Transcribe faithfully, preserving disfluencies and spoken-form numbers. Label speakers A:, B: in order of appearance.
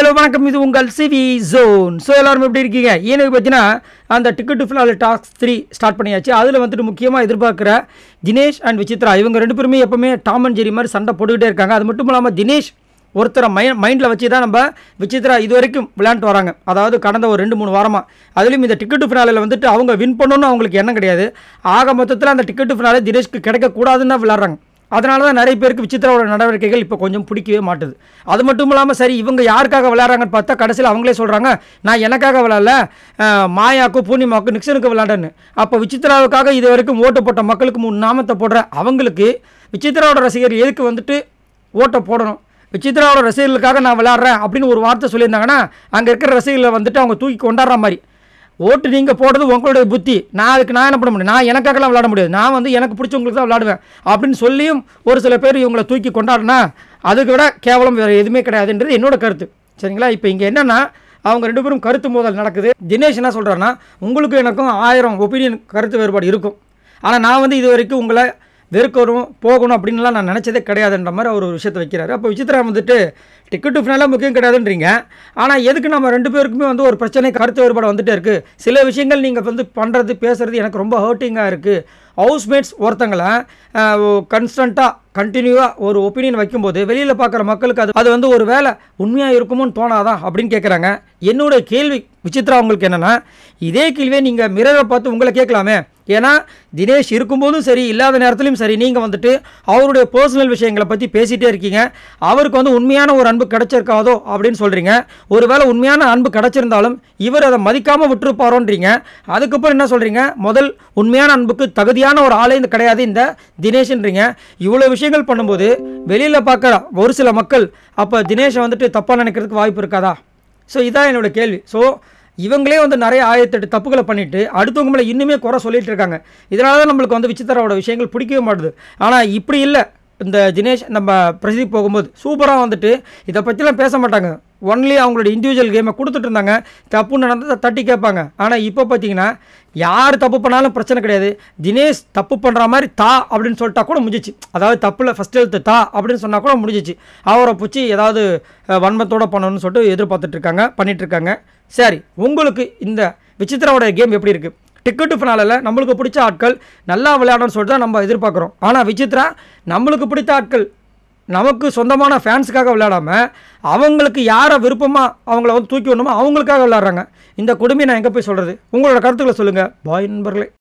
A: Hello வணக்கம், இது உங்கள் சிவி ஜோன். ஸோ எல்லோரும் எப்படி இருக்கீங்க? எனக்கு பார்த்தீங்கன்னா அந்த ticket to finale task three start பண்ணியாச்சு. அதில் வந்துட்டு முக்கியமாக எதிர்பார்க்குற தினேஷ் அண்ட் விசித்ரா இவங்க ரெண்டு பேருமே எப்பவுமே டாம் அண்ட் ஜெரி மாதிரி சண்டை போட்டுக்கிட்டே இருக்காங்க. அது மட்டும் இல்லாமல் தினேஷ் ஒருத்தரை மை மைண்டில் வச்சு தான் நம்ம விசித்ரா இது வரைக்கும் விளையாண்டு வராங்க. அதாவது கடந்த ஒரு ரெண்டு மூணு வாரமாக. அதுலேயும் இந்த டிக்கெட் டு ஃபினாலில் வந்துட்டு அவங்க வின் பண்ணணும்னு அவங்களுக்கு எண்ணம் கிடையாது. ஆக மொத்தத்தில் அந்த டிக்கெட் டு ஃபினாலே தினேஷ்க்கு கிடைக்கக்கூடாதுன்னு தான் விளையாடுறாங்க. அதனால தான் நிறைய பேருக்கு விசித்ராவோட நடவடிக்கைகள் இப்போ கொஞ்சம் பிடிக்கவே மாட்டுது. அது மட்டும் இல்லாமல் சரி இவங்க யாருக்காக விளையாடுறாங்கன்னு பார்த்தா கடைசியில் அவங்களே சொல்கிறாங்க, நான் எனக்காக விளையாடல, மாயாவுக்கும் பூர்ணிமாவுக்கும் நிக்சனுக்கு விளையாடுன்னு. அப்போ விசித்ராவுக்காக இது வரைக்கும் ஓட்டு போட்ட மக்களுக்கு மூணு நாமத்தை போடுற அவங்களுக்கு விசித்ராவோட ரசிகர் எதுக்கு வந்துட்டு ஓட்டை போடணும்? விசித்ராவோட ரசிகர்களுக்காக நான் விளையாடுறேன் அப்படின்னு ஒரு வார்த்தை சொல்லியிருந்தாங்கன்னா அங்கே இருக்கிற ரசிகர்களை வந்துட்டு அவங்க தூக்கி கொண்டாடுற மாதிரி. ஓட்டு நீங்கள் போடுறது உங்களுடைய புத்தி, நான் அதுக்கு நான் என்ன பண்ண முடியும்? நான் எனக்காகலாம் விளையாட முடியாது, நான் வந்து எனக்கு பிடிச்சவங்களுக்கு தான் விளையாடுவேன் அப்படின்னு சொல்லியும் ஒரு சில பேர் இவங்களை தூக்கி கொண்டாடுனா அதுக்கு விட கேவலம் வேறு எதுவுமே கிடையாதுன்றது என்னோட கருத்து. சரிங்களா? இப்போ இங்கே என்னென்னா அவங்க ரெண்டு பேரும் கருத்து மோதல் நடக்குது. தினேஷ் என்ன சொல்கிறாருன்னா, உங்களுக்கும் எனக்கும் ஆயிரம் ஒப்பீனியன் கருத்து வேறுபாடு இருக்கும், ஆனால் நான் வந்து இது வரைக்கும் உங்களை வெறுக்கணும் போகணும் அப்படின்லாம் நான் நினச்சதே கிடையாதுன்ற மாதிரி அவர் ஒரு விஷயத்தை வைக்கிறாரு. அப்போ விசித்ரா வந்துட்டு டிக்கெட் டு ஃபினாலே முக்கியம் கிடையாதுன்றீங்க, ஆனால் எதுக்கு நம்ம ரெண்டு பேருக்குமே வந்து ஒரு பிரச்சனை கருத்து வேறுபாடு வந்துகிட்டே இருக்குது. சில விஷயங்கள் நீங்கள் வந்து பண்ணுறது பேசுகிறது எனக்கு ரொம்ப ஹர்ட்டிங்காக இருக்குது. ஹவுஸ்மேட்ஸ் ஒருத்தங்களை கன்ஸ்டண்ட்டாக கண்டினியூவாக ஒரு ஒப்பீனியன் வைக்கும்போது வெளியில் பார்க்குற மக்களுக்கு அது அது வந்து ஒரு வேலை உண்மையாக இருக்குமோன்னு தோணாதான் அப்படின்னு கேட்குறாங்க. என்னுடைய கேள்வி விசித்ரா உங்களுக்கு என்னென்னா, இதே கேள்வியை நீங்கள் மிரரை பார்த்து உங்களை கேட்கலாமே. ஏன்னா தினேஷ் இருக்கும்போதும் சரி இல்லாத நேரத்துலையும் சரி நீங்கள் வந்துட்டு அவருடைய பர்சனல் விஷயங்களை பற்றி பேசிகிட்டே இருக்கீங்க. அவருக்கு வந்து உண்மையான ஒரு அன்பு கிடச்சிருக்காதோ அப்படின்னு சொல்கிறீங்க. ஒருவேளை உண்மையான அன்பு கிடச்சிருந்தாலும் இவர் அதை மதிக்காமல் விட்டுருப்பாரோன்றீங்க. அதுக்கப்புறம் என்ன சொல்கிறீங்க? முதல் உண்மையான அன்புக்கு தகுதியான ஒரு ஆளே இந்த கிடையாது இந்த தினேஷ்ன்றீங்க. இவ்வளோ விஷயங்கள் பண்ணும்போது வெளியில் பார்க்குற ஒரு சில மக்கள் அப்போ தினேஷை வந்துட்டு தப்பாக நினைக்கிறதுக்கு வாய்ப்பு இருக்காதா? ஸோ இதான் என்னோடய கேள்வி. ஸோ இவங்களே வந்து நிறைய ஆயிரத்தெட்டு தப்புகளை பண்ணிவிட்டு அடுத்தவங்க மேலே இன்னுமே குறை சொல்லிகிட்டு இருக்காங்க. இதனால தான் நம்மளுக்கு வந்து விசித்ராவோட விஷயங்கள் பிடிக்கவே மாட்டுது. ஆனால் இப்படி இல்லை, இந்த தினேஷ் நம்ம பிரசித்தி போகும்போது சூப்பராக வந்துட்டு இதை பற்றிலாம் பேச மாட்டாங்க. ஒன்லி அவங்களோட இண்டிவிஜுவல் கேமை கொடுத்துட்டு இருந்தாங்க, தப்பு நடந்ததை தட்டி கேட்பாங்க. ஆனால் இப்போ பார்த்தீங்கன்னா யார் தப்பு பண்ணாலும் பிரச்சனை கிடையாது. தினேஷ் தப்பு பண்ணுற மாதிரி தா அப்படின்னு சொல்லிட்டா கூட முடிஞ்சிச்சு. அதாவது தப்பில் ஃபஸ்ட் எழுத்து தா அப்படின்னு சொன்னால் கூட முடிஞ்சிச்சு. அவரை பிடிச்சி ஏதாவது வன்மத்தோடு பண்ணணும்னு சொல்லிட்டு எதிர்பார்த்துட்ருக்காங்க, பண்ணிகிட்ருக்காங்க. சரி, உங்களுக்கு இந்த விசித்ராவோட கேம் எப்படி இருக்குது? டிக்கெட் டு ஃபினாலில் நம்மளுக்கு பிடிச்ச ஆட்கள் நல்லா விளையாடணும்னு சொல்லிட்டு தான் நம்ம எதிர்பார்க்குறோம். ஆனால் விசித்ரா நம்மளுக்கு பிடித்த ஆட்கள் நமக்கு சொந்தமான ஃபேன்ஸுக்காக விளையாடாமல் அவங்களுக்கு யாரை விருப்பமாக அவங்கள வந்து தூக்கி விடணுமோ அவங்களுக்காக விளையாடுறாங்க. இந்த கொடுமையை நான் எங்கே போய் சொல்கிறது? உங்களோட கருத்துக்களை சொல்லுங்கள். பாய் நண்பர்களே.